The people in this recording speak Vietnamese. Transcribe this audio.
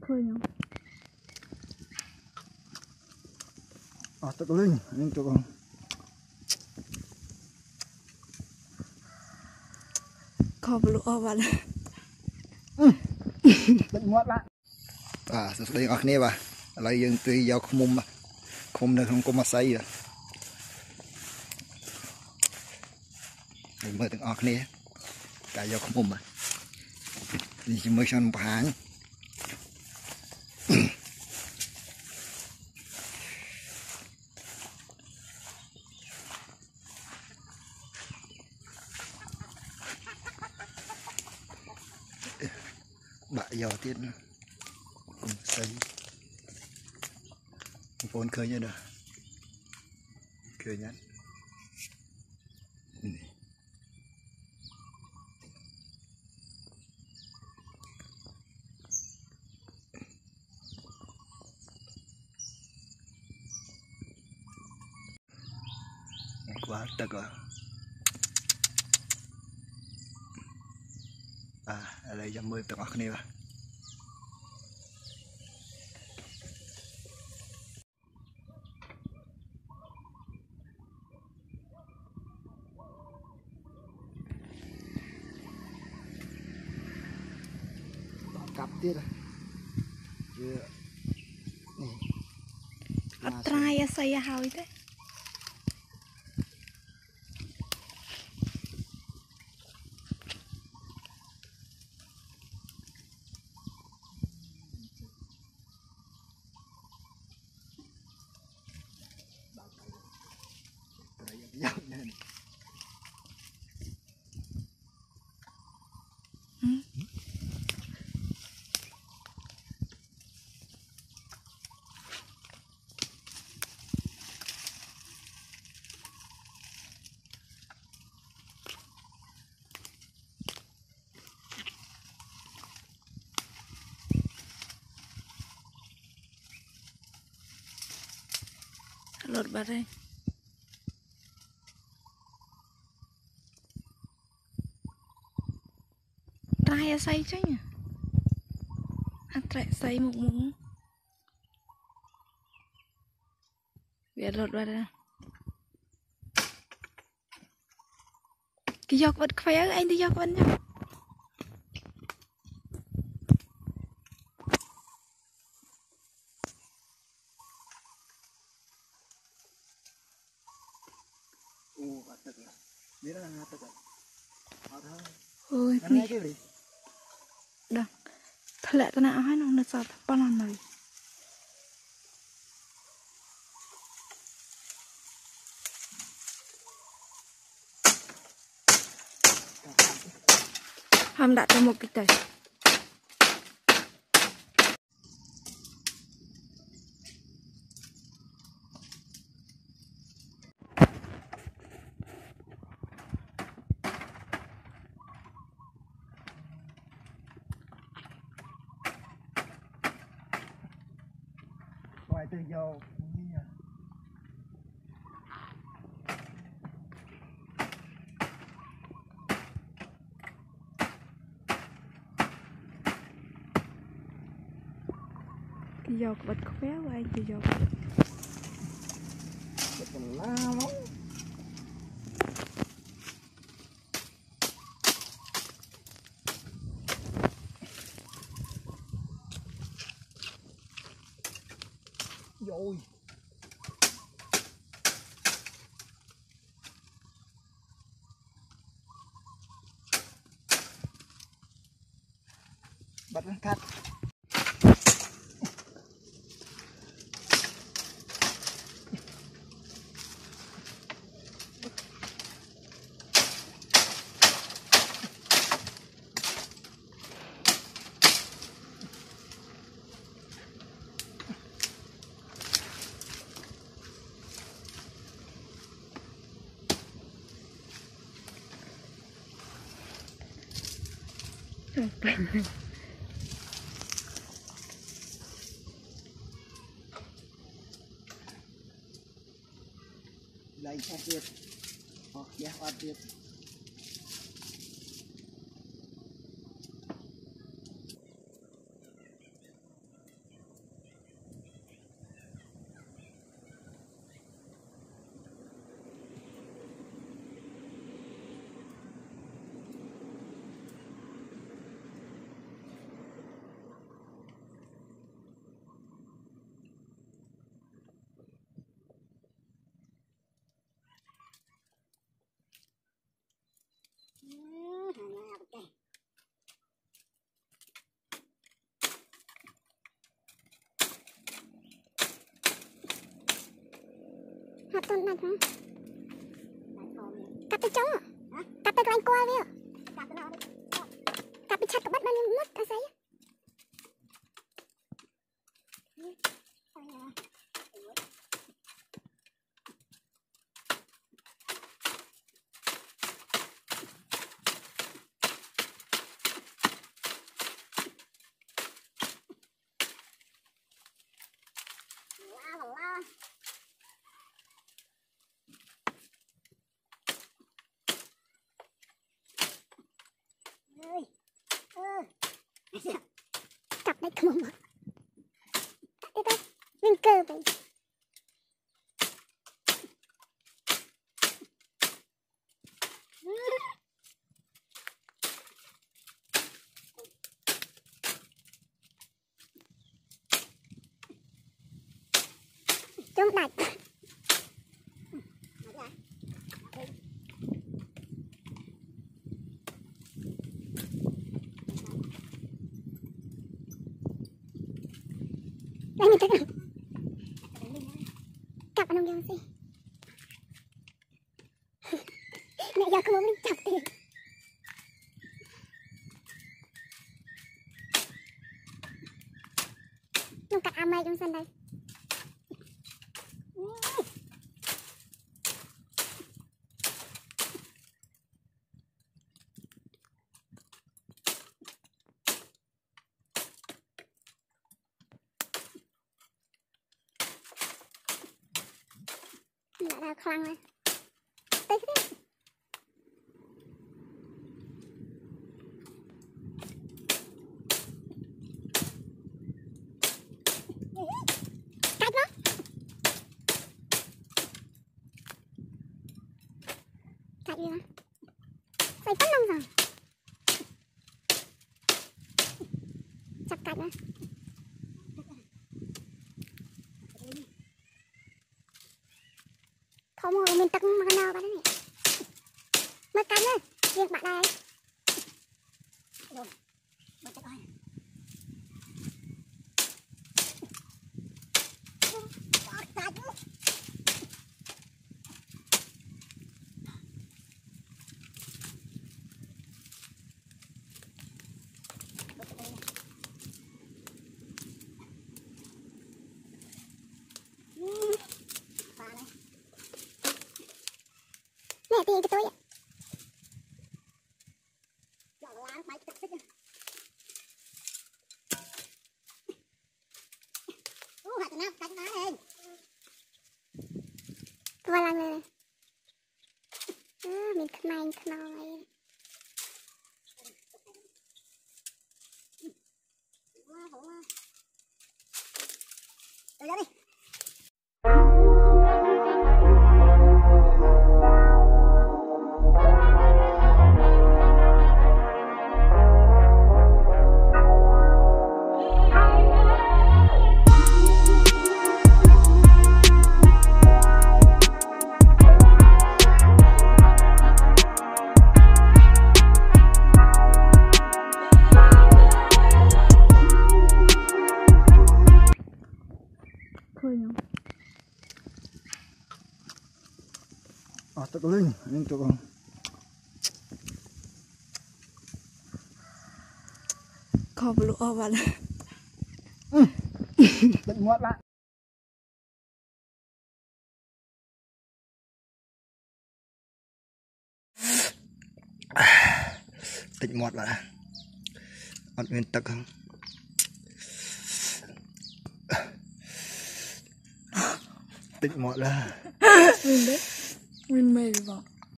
khơi nhau tức linh nhưng tụi con có lụa vào định mót lại sẽ đây ở kia bà lại dừng tùy vào không được không có mà xây rồi mình mới từng ở kia cả vào không mà thì chỉ mới xong tháng bạ giò tiết nữa cùng xây vốn khơi như đó khơi nhát quá tật rồi ở đây dăm mươi tầng ốc này mà cặp tiết rồi chưa ở trai xây hơi thế lột vào đây trai xây chứ nhỉ trai xây một muỗng việc lột vào đây cái giọt vật khỏe anh đi giọt vật nhá ôi này đâu thật lẽ tao nào hay nó sọt bao lần rồi hầm đặt cho một cái tẩy từ dầu cái giọt vật khỏe của anh cái giọt còn la lắm rồi bật lên cắt lấy cho tiết hoặc giá hoa tiết cặp tuần này không? Cặp tôi trống à? Cặp tôi anh qua đi à? Cặp tôi chặt cái bắt bao nhiêu mất à giấy? Cặp đấy không mà cặp đấy viên cơ vậy chống đạch đây người ta cặp anh ông dân gì mẹ giờ không muốn mình chọc tiền nó cặp am mai trong sân đây đã đào khăn này tới cái cắt nó cắt đi mà xây tắt năm rồi chặt cắt nữa không rồi mình tắt mà nào bạn này mất cắn nữa riêng bạn này rồi mất cắn này nè tiền cái tôi ạ qua lần này mình khăn này rồi ra đi tức lên nhưng tụi con có bự ở vào tịnh muộn lại tịnh muộn lại ăn nguyên tắc không tịnh muộn là mình đấy mình mệt rồi